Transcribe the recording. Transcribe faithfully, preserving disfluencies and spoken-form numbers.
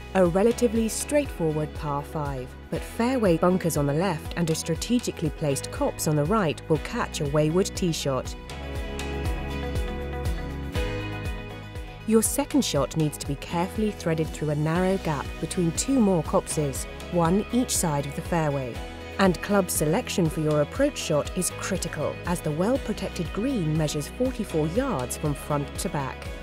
A relatively straightforward par five, but fairway bunkers on the left and a strategically placed copse on the right will catch a wayward tee shot. Your second shot needs to be carefully threaded through a narrow gap between two more copses, one each side of the fairway. And club selection for your approach shot is critical, as the well-protected green measures forty-four yards from front to back.